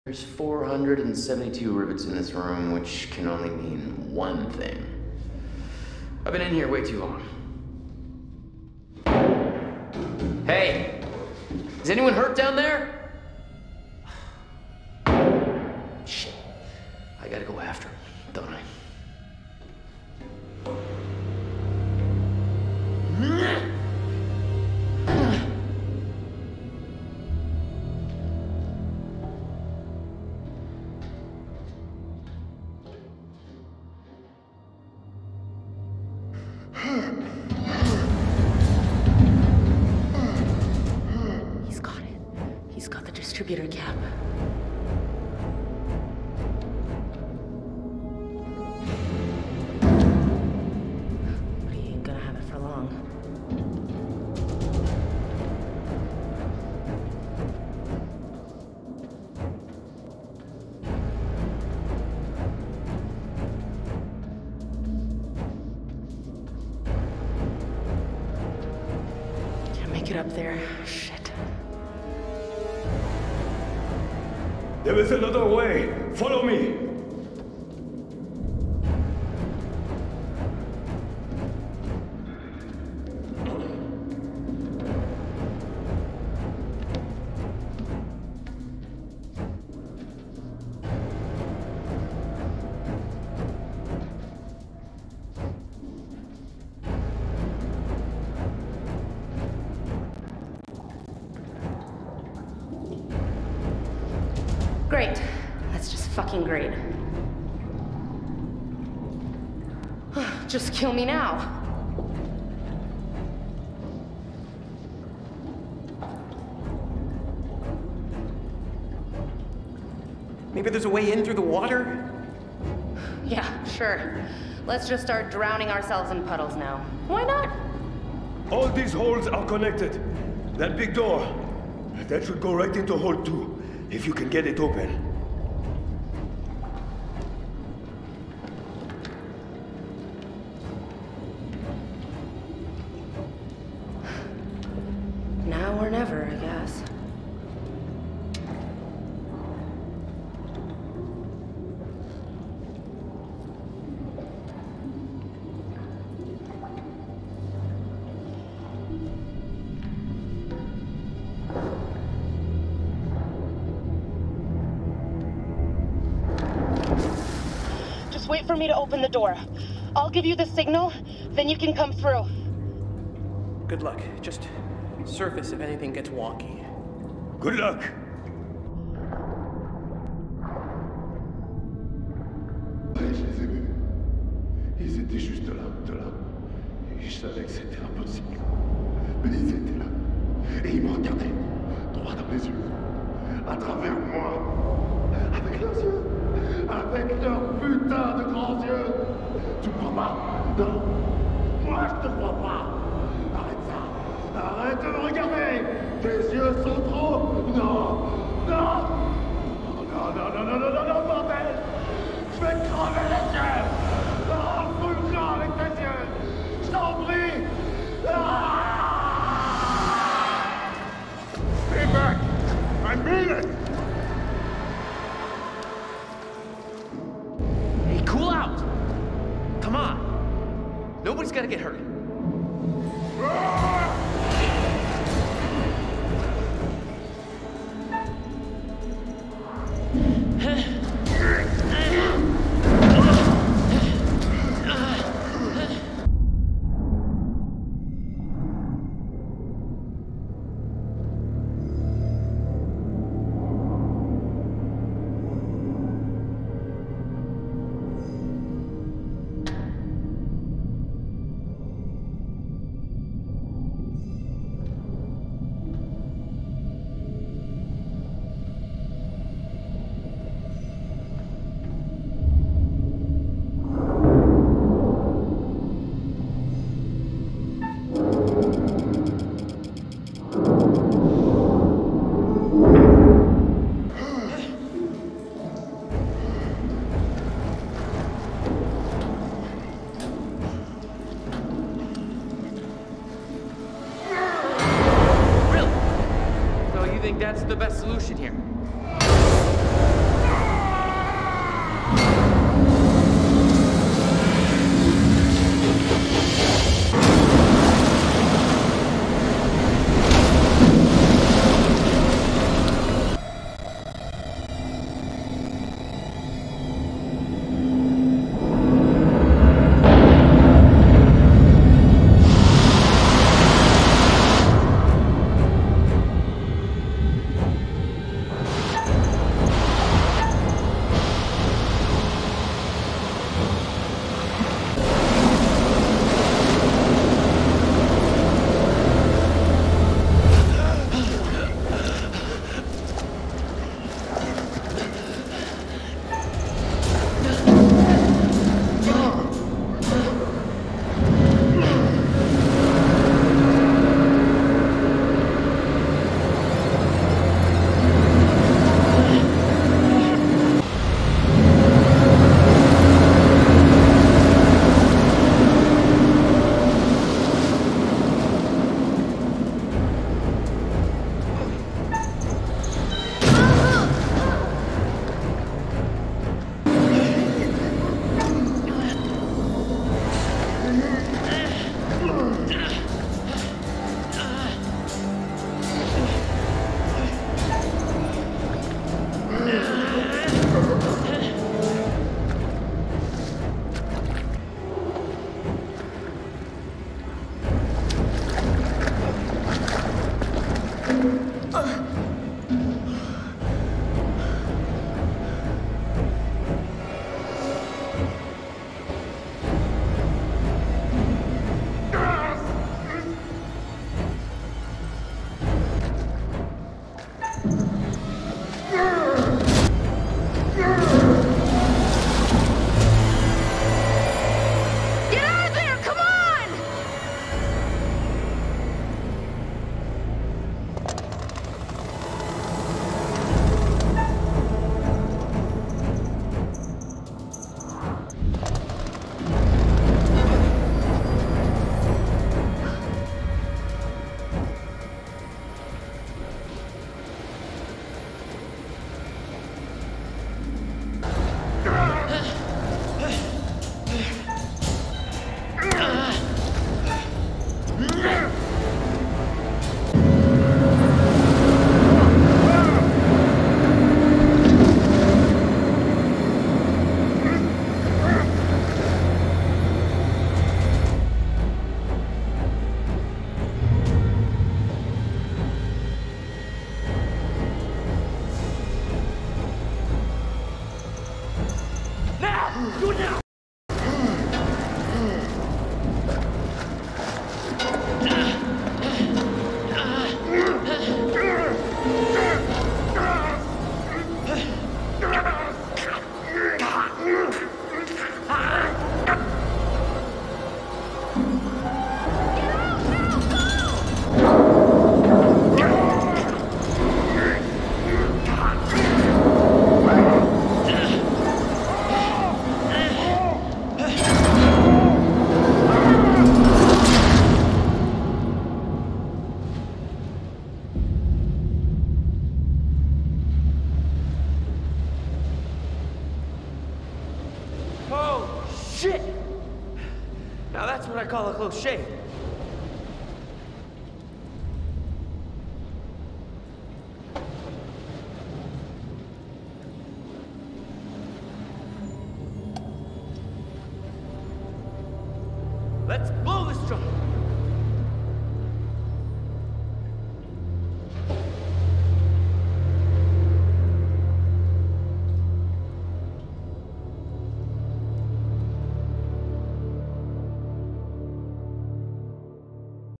There's 472 rivets in this room, which can only mean one thing. I've been in here way too long. Hey! Is anyone hurt down there? Shit. I gotta go after him, don't I? He's got it. He's got the distributor cap. But he ain't gonna have it for long. Can't make it up there. Shit. There is another way. Follow me. Great. That's just fucking great. Just kill me now. Maybe there's a way in through the water? Yeah, sure. Let's just start drowning ourselves in puddles now. Why not? All these holes are connected. That big door, that should go right into hole 2, if you can get it open. Now or never, I guess. Just wait for me to open the door. I'll give you the signal, then you can come through. Good luck. Just surface if anything gets wonky. Good luck. Ouais, je les ai vus. Ils étaient juste là. Et je savais que c'était impossible. Mais ils étaient là. Et ils me regardaient, droit dans les yeux. À travers moi. Avec leurs yeux. Avec leurs putains de grands yeux. Tu me crois pas? Non. Moi, je te crois pas. Arrête ça. Arrête de me regarder. Tes yeux sont trop... Non. Non. Non, bordel. Je vais te crever les yeux. Non, fous le camp avec tes yeux. Je t'en prie. Stay back. I mean it. Hey, cool out! Come on! Nobody's gotta get hurt. that's the best solution here. Do it now! Oh, shit! Now that's what I call a close shave. Let's blow this drum!